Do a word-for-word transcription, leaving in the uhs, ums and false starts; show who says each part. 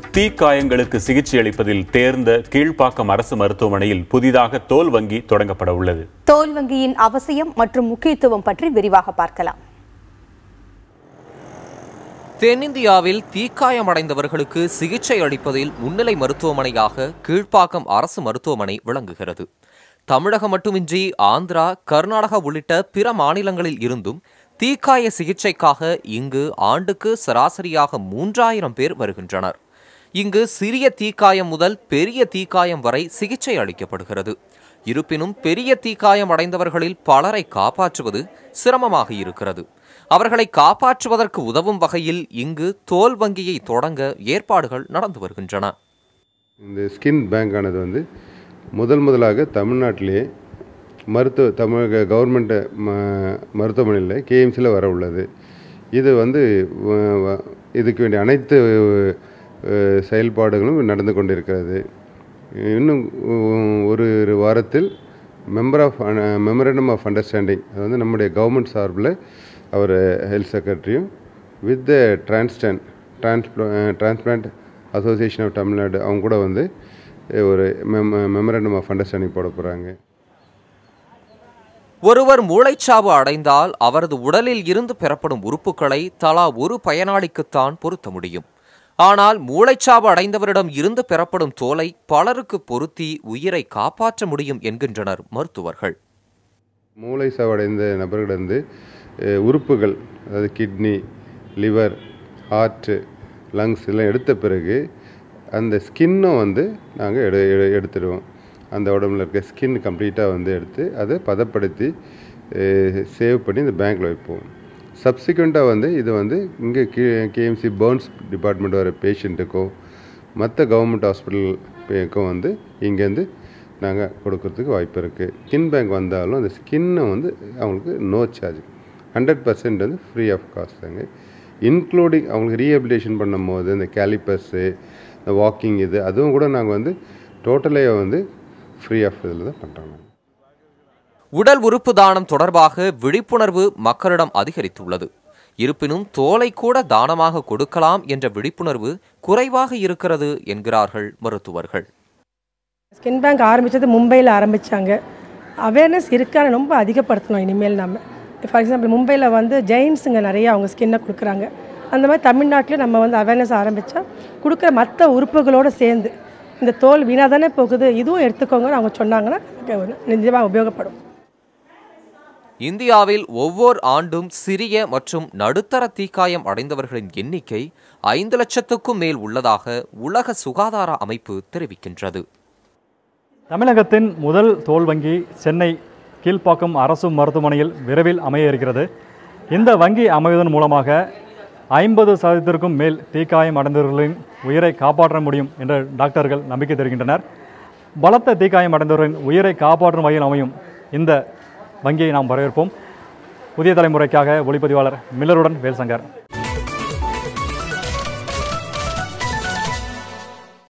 Speaker 1: தீக்காயங்களுக்கு சிகிச்சை அளிப்பதில் தேர்ந்த கீழ்ப்பாக்கம் அரசு மருத்துவமனையில் புதிதாக தோல் வங்கி தொடங்கப்பட உள்ளது.
Speaker 2: தோல் வங்கியின் அவசியம் மற்றும் முக்கியத்துவம் பற்றி விரிவாக பார்க்கலாம்.
Speaker 3: தென்னிந்தியாவில் தீக்காயமடைந்தவர்களுக்கு சிகிச்சை அளிப்பதில் முன்னிலை மருத்துவமனையாக கீழ்ப்பாக்கம் அரசு மருத்துவமனை விளங்குகிறது. தமிழகம் மட்டுமின்றி ஆந்திரா, கர்நாடகா உள்ளிட்ட பிற மாநிலங்களில் இருந்தும் தீக்காய சிகிச்சைக்காக இங்கு ஆண்டுக்கு சராசரியாக மூன்றாயிரம் பேர் வருகின்றனர். இங்கு சிறிய தீக்காயம் முதல் பெரிய தீக்காயம் வரை சிகிச்சை அளிக்கப்படுகிறது. இருப்பினும் பெரிய தீக்காயம் அடைந்தவர்களில் பலரை காப்பாற்றுவது சிரமமாக இருக்கிறது. அவர்களை காப்பாற்றுவதற்கு உதவும் வகையில் இங்கு தோல் வங்கியை தொடங்க ஏற்பாடுகள் நடந்து வருகின்றன.
Speaker 4: இந்த ஸ்கின் பேங்கானது வந்து முதல் முதலாக தமிழ்நாட்டிலே மருத்துவ தமிழக கவர்மெண்ட் மருத்துவமனையில் கேஎம்சியில் வர உள்ளது. இது வந்து இதுக்கு வேண்டிய அனைத்து செயல்பாடுகளும் நடந்து கொண்டிருக்கிறது. இன்னும் ஒரு வாரத்தில் member of memorandum of understanding, அது வந்து நம்முடைய கவர்மெண்ட் சார்பில் அவர் ஹெல்த் செக்ரட்டரியும் வித் த டிரான்ஸ்டன் டிரான்ஸ்ப்ளா டிரான்ஸ்பிளான்ட் அசோசியேஷன் ஆஃப் தமிழ்நாடு அவங்க கூட வந்து ஒரு மெம் மெமரண்டம் ஆஃப் அண்டர்ஸ்டாண்டிங் போட போகிறாங்க.
Speaker 3: ஒருவர் மூளைச்சாவு அடைந்தால் அவரது உடலில் இருந்து பெறப்படும் உறுப்புகளை தலா ஒரு பயனாளிக்குத்தான் பொருத்த முடியும். ஆனால் மூளைச்சாவு அடைந்தவரிடம் இருந்து பெறப்படும் தோலை பலருக்கு பொருத்தி உயிரை காப்பாற்ற முடியும் என்கின்றனர் மருத்துவர்கள்.
Speaker 4: மூளைச்சாவு அடைந்த நபர்களிடந்து உறுப்புகள், அதாவது கிட்னி, லிவர், ஹார்ட்டு, லங்ஸ் எல்லாம் எடுத்த பிறகு அந்த ஸ்கின்னும் வந்து நாங்கள் எடு எடுத்துடுவோம். அந்த உடம்புல இருக்க ஸ்கின் கம்ப்ளீட்டாக வந்து எடுத்து அதை பதப்படுத்தி சேவ் பண்ணி இந்த பேங்க்கில் வைப்போம். சப்சிக்வெண்ட்டாக வந்து இது வந்து இங்கே கே கேஎம்சி பர்ன்ஸ் டிபார்ட்மெண்ட் வர பேஷண்ட்டுக்கோ மற்ற கவர்மெண்ட் ஹாஸ்பிட்டலுக்கும் வந்து இங்கேருந்து நாங்கள் கொடுக்கறதுக்கு வாய்ப்பு இருக்குது. ஸ்கின் பேங்க் வந்தாலும் அந்த ஸ்கின்னை வந்து அவங்களுக்கு நோ சார்ஜ், ஹண்ட்ரட் பர்சன்ட் வந்து ஃப்ரீ ஆஃப் காஸ்ட் தாங்க. இன்க்ளூடிங் அவங்களுக்கு ரீஹபிலிட்டேஷன் பண்ணும் போது இந்த கேலிப்பர்ஸு, இந்த வாக்கிங், இது அதுவும் கூட நாங்கள் வந்து டோட்டலே வந்து ஃப்ரீ ஆஃப் இதில் தான் பண்ணுறோம்.
Speaker 3: உடல் உறுப்பு தானம் தொடர்பாக விழிப்புணர்வு மக்களிடம் அதிகரித்துள்ளது. இருப்பினும் தோலை கூட தானமாக கொடுக்கலாம் என்ற விழிப்புணர்வு குறைவாக இருக்கிறது என்கிறார்கள் மருத்துவர்கள்.
Speaker 5: ஸ்கின் பேங்க் ஆரம்பித்தது மும்பையில் ஆரம்பித்தாங்க. அவேர்னஸ் இருக்கான்னு ரொம்ப அதிகப்படுத்தணும். இனிமேல் நம்ம ஃபார் எக்ஸாம்பிள் மும்பையில் வந்து ஜெயின்ஸுங்க நிறைய அவங்க ஸ்கின்னை கொடுக்குறாங்க. அந்த மாதிரி தமிழ்நாட்டில் நம்ம வந்து அவேர்னஸ் ஆரம்பித்தா கொடுக்குற மற்ற உறுப்புகளோடு சேர்ந்து இந்த தோல் வீணாக தானே போகுது, இதுவும் எடுத்துக்கோங்கன்னு அவங்க சொன்னாங்கன்னா நிச்சயமாக உபயோகப்படும்.
Speaker 3: இந்தியாவில் ஒவ்வொரு ஆண்டும் சிறிய மற்றும் நடுத்தர தீக்காயம் அடைந்தவர்களின் எண்ணிக்கை ஐந்து லட்சத்துக்கும் மேல் உள்ளதாக உலக சுகாதார அமைப்பு தெரிவிக்கின்றது.
Speaker 6: தமிழகத்தின் முதல் தோல் வங்கி சென்னை கீழ்ப்பாக்கம் அரசு மருத்துவமனையில் விரைவில் அமைய இருக்கிறது. இந்த வங்கி அமைவதன் மூலமாக ஐம்பது சதவீதத்திற்கும் மேல் தீக்காயம் அடைந்தவர்களின் உயிரை காப்பாற்ற முடியும் என்று டாக்டர்கள் நம்பிக்கை தெரிவிக்கின்றனர். பலத்த தீக்காயம் அடைந்தவர்களின் உயிரை காப்பாற்றும் வகையில் அமையும் இந்த வங்கியை நாம் வரவேற்போம். புதிய தலைமுறைக்காக ஒளிப்பதிவாளர் மில்லருடன் வேல்சங்கர்.